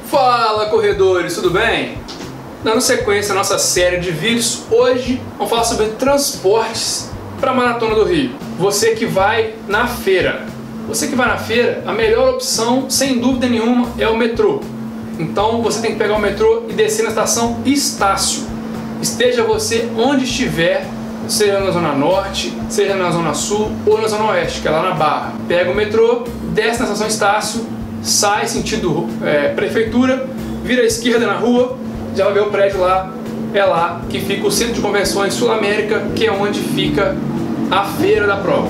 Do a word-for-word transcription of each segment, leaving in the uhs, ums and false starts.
Fala, corredores, tudo bem? Dando sequência à nossa série de vídeos, hoje vamos falar sobre transportes para a Maratona do Rio. Você que vai na feira. Você que vai na feira, a melhor opção, sem dúvida nenhuma, é o metrô. Então você tem que pegar o metrô e descer na estação Estácio. Esteja você onde estiver, seja na Zona Norte, seja na Zona Sul ou na Zona Oeste, que é lá na Barra. Pega o metrô, desce na estação Estácio, sai sentido é, prefeitura, vira à esquerda na rua, já vai ver o prédio lá, é lá que fica o Centro de Convenções Sul América, que é onde fica a feira da prova.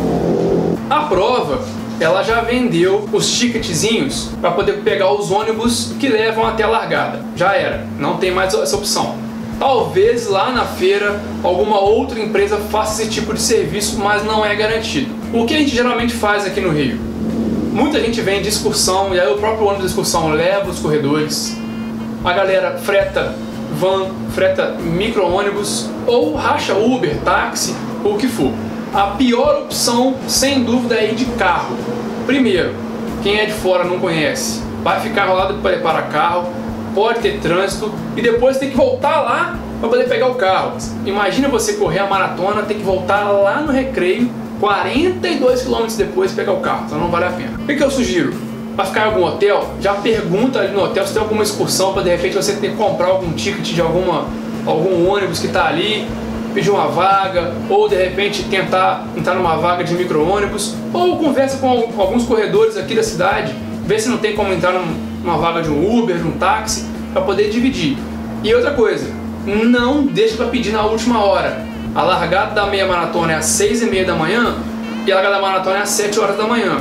A prova, ela já vendeu os ticketzinhos para poder pegar os ônibus que levam até a largada. Já era, não tem mais essa opção. Talvez lá na feira alguma outra empresa faça esse tipo de serviço, mas não é garantido. O que a gente geralmente faz aqui no Rio? Muita gente vem de excursão e aí o próprio ônibus de excursão leva os corredores. A galera freta van, freta micro-ônibus ou racha Uber, táxi ou o que for. A pior opção, sem dúvida, é ir de carro. Primeiro, quem é de fora não conhece, vai ficar enrolado para preparar carro, pode ter trânsito e depois tem que voltar lá para poder pegar o carro. Imagina você correr a maratona, tem que voltar lá no Recreio, quarenta e dois quilômetros depois pegar o carro, então não vale a pena. O que eu sugiro? Para ficar em algum hotel, já pergunta ali no hotel se tem alguma excursão para de repente você ter que comprar algum ticket de alguma, algum ônibus que está ali, pedir uma vaga, ou de repente tentar entrar numa vaga de micro-ônibus, ou conversa com alguns corredores aqui da cidade, vê se não tem como entrar numa vaga de um Uber, de um táxi, para poder dividir. E outra coisa, não deixe para pedir na última hora. A largada da meia maratona é às seis e meia da manhã e a largada da maratona é às sete horas da manhã.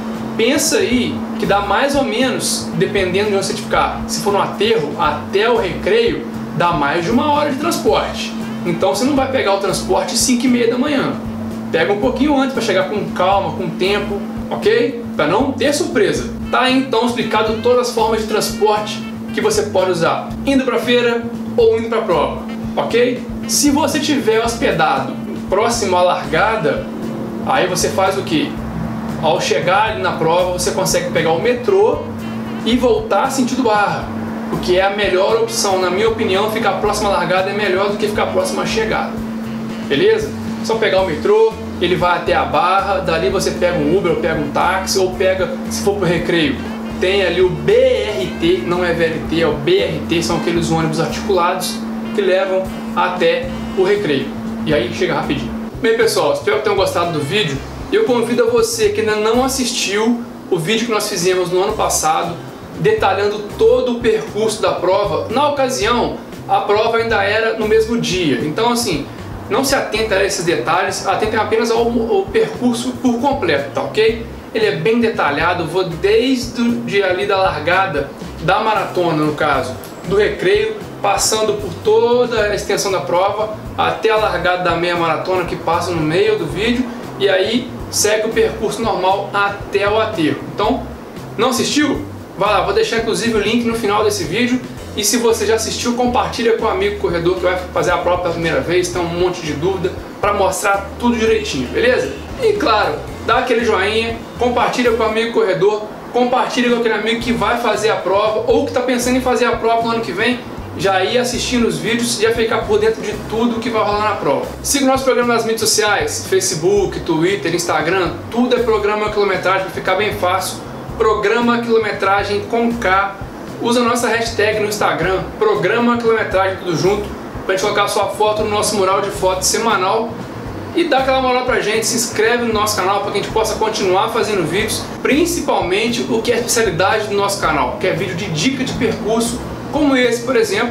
Pensa aí que dá mais ou menos, dependendo de onde você ficar, se for no aterro, até o Recreio, dá mais de uma hora de transporte. Então você não vai pegar o transporte às cinco e meia da manhã. Pega um pouquinho antes para chegar com calma, com tempo, ok? Para não ter surpresa. Tá aí então explicado todas as formas de transporte que você pode usar, indo para a feira ou indo para a prova, ok? Se você tiver hospedado próximo à largada, aí você faz o que? Ao chegar ali na prova, você consegue pegar o metrô e voltar sentido Barra, o que é a melhor opção, na minha opinião. Ficar próximo à largada é melhor do que ficar próximo à chegada, beleza? Só pegar o metrô, ele vai até a Barra, dali você pega um Uber ou pega um táxi, ou pega, se for pro Recreio, tem ali o B R T, não é V L T, é o B R T, são aqueles ônibus articulados que levam até o Recreio, e aí chega rapidinho. Bem pessoal, espero que tenham gostado do vídeo. Eu convido a você que ainda não assistiu o vídeo que nós fizemos no ano passado, detalhando todo o percurso da prova. Na ocasião, a prova ainda era no mesmo dia, então assim, não se atenta a esses detalhes, atentem apenas ao, ao percurso por completo, tá ok? Ele é bem detalhado, vou desde o dia ali da largada, da maratona no caso, do Recreio, passando por toda a extensão da prova, até a largada da meia maratona que passa no meio do vídeo, e aí segue o percurso normal até o aterro. Então, não assistiu? Vai lá, vou deixar inclusive o link no final desse vídeo. E se você já assistiu, compartilha com um amigo corredor que vai fazer a prova pela primeira vez, tem um monte de dúvida, para mostrar tudo direitinho, beleza? E claro, dá aquele joinha, compartilha com o amigo corredor, compartilha com aquele amigo que vai fazer a prova ou que está pensando em fazer a prova no ano que vem, já ir assistindo os vídeos e já ficar por dentro de tudo que vai rolar na prova. Siga o nosso programa nas mídias sociais, Facebook, Twitter, Instagram, tudo é Programa Quilometragem, para ficar bem fácil. Programa Quilometragem com K. Usa a nossa hashtag no Instagram, Programa Quilometragem, tudo junto, pra gente colocar a sua foto no nosso mural de fotos semanal. E dá aquela moral pra gente, se inscreve no nosso canal para que a gente possa continuar fazendo vídeos, principalmente o que é a especialidade do nosso canal, que é vídeo de dica de percurso, como esse, por exemplo.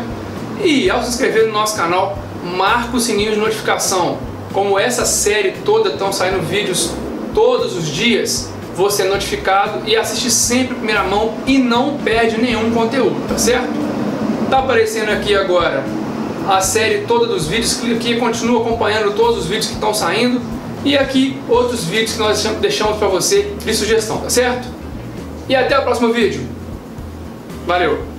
E ao se inscrever no nosso canal, marca o sininho de notificação. Como essa série toda estão saindo vídeos todos os dias, você é notificado e assiste sempre em primeira mão e não perde nenhum conteúdo, tá certo? Tá aparecendo aqui agora a série toda dos vídeos, clica aqui e continua acompanhando todos os vídeos que estão saindo. E aqui outros vídeos que nós deixamos para você de sugestão, tá certo? E até o próximo vídeo. Valeu!